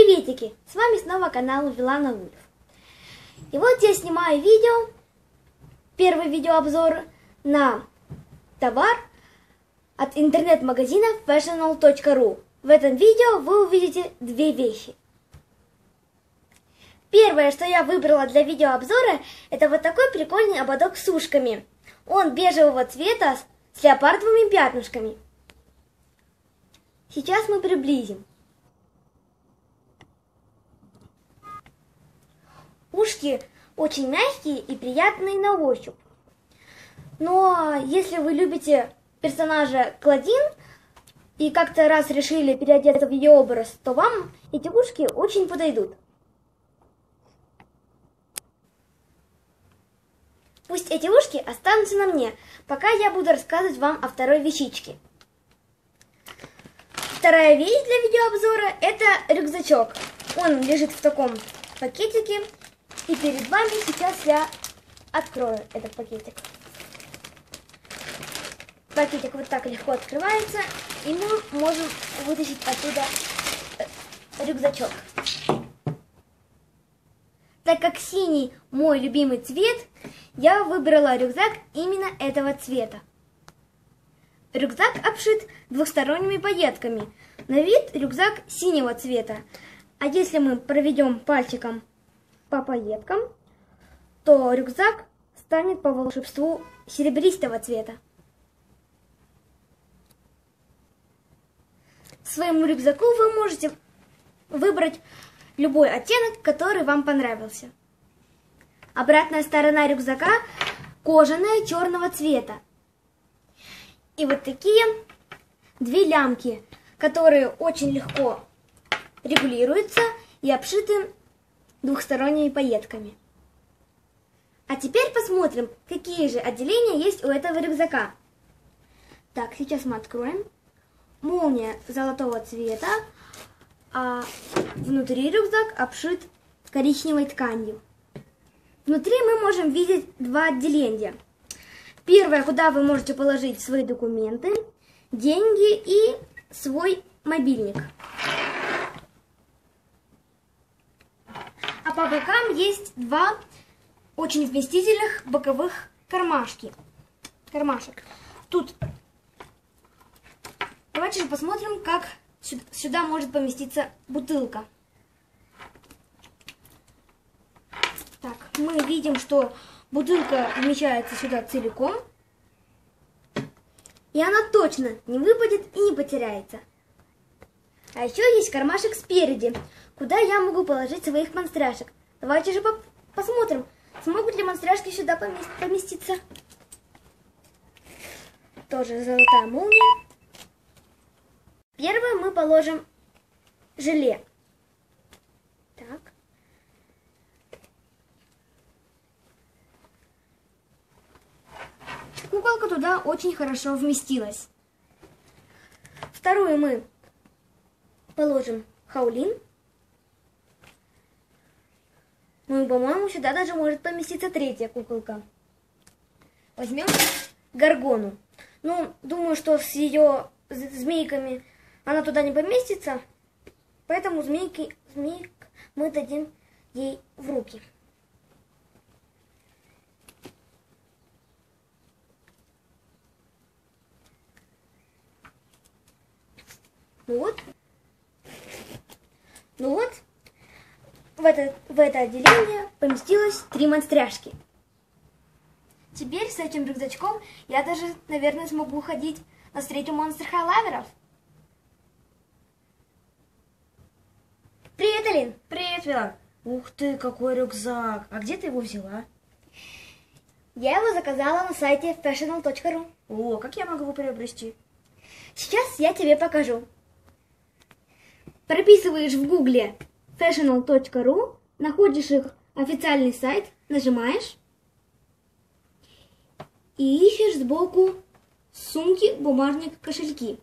Приветики! С вами снова канал Вилана Вульф. И вот я снимаю видео, первый видеообзор на товар от интернет-магазина fashional.ru. В этом видео вы увидите две вещи. Первое, что я выбрала для видеообзора, это вот такой прикольный ободок с ушками. Он бежевого цвета с леопардовыми пятнышками. Сейчас мы приблизим. Ушки очень мягкие и приятные на ощупь. Но если вы любите персонажа Клодин и как-то раз решили переодеться в ее образ, то вам эти ушки очень подойдут. Пусть эти ушки останутся на мне, пока я буду рассказывать вам о второй вещичке. Вторая вещь для видеообзора – это рюкзачок. Он лежит в таком пакетике, и перед вами сейчас я открою этот пакетик. Пакетик вот так легко открывается, и мы можем вытащить оттуда рюкзачок. Так как синий мой любимый цвет, я выбрала рюкзак именно этого цвета. Рюкзак обшит двухсторонними пайетками. На вид рюкзак синего цвета. А если мы проведем пальчиком по пайеткам, то рюкзак станет по волшебству серебристого цвета. Своему рюкзаку вы можете выбрать любой оттенок, который вам понравился. Обратная сторона рюкзака кожаная черного цвета. И вот такие две лямки, которые очень легко регулируются и обшиты двухсторонними пайетками. А теперь посмотрим, какие же отделения есть у этого рюкзака. Так, сейчас мы откроем. Молния золотого цвета, а внутри рюкзак обшит коричневой тканью. Внутри мы можем видеть два отделения. Первое, куда вы можете положить свои документы, деньги и свой мобильник. А по бокам есть два очень вместительных боковых кармашек. Тут давайте же посмотрим, как сюда может поместиться бутылка. Так, мы видим, что бутылка вмещается сюда целиком, и она точно не выпадет и не потеряется. А еще есть кармашек спереди, куда я могу положить своих монстряшек. Давайте же посмотрим, смогут ли монстряшки сюда поместиться. Тоже золотая молния. Первое мы положим желе. Так. Куколка туда очень хорошо вместилась. Вторую мы положим хаулин. Ну и, по-моему, сюда даже может поместиться третья куколка. Возьмем Горгону. Ну, думаю, что с ее змейками она туда не поместится, поэтому змеек мы дадим ей в руки. Ну вот, в это отделение поместилось 3 монстряшки. Теперь с этим рюкзачком я даже, наверное, смогу ходить на встречу Monster High лаверов. Привет, Алин! Привет, Вилан! Ух ты, какой рюкзак! А где ты его взяла? Я его заказала на сайте fashional.ru. О, как я могу его приобрести? Сейчас я тебе покажу. Прописываешь в гугле fashional.ru, находишь их официальный сайт, нажимаешь и ищешь сбоку сумки, бумажник, кошельки.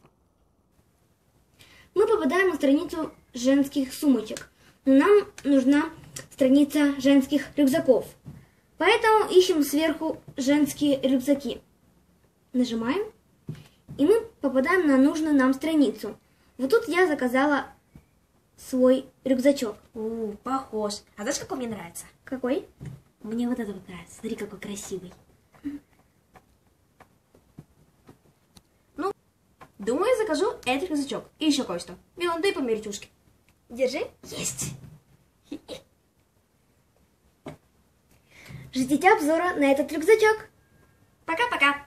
Мы попадаем на страницу женских сумочек, но нам нужна страница женских рюкзаков. Поэтому ищем сверху женские рюкзаки. Нажимаем, и мы попадаем на нужную нам страницу. Вот тут я заказала свой рюкзачок. Похож. А знаешь, какой мне нравится? Какой? Мне вот этот вот нравится. Смотри, какой красивый. Ну, думаю, я закажу этот рюкзачок. И еще кое-что. Милан, дай померить тушки. Держи. Есть. Ждите обзора на этот рюкзачок. Пока-пока.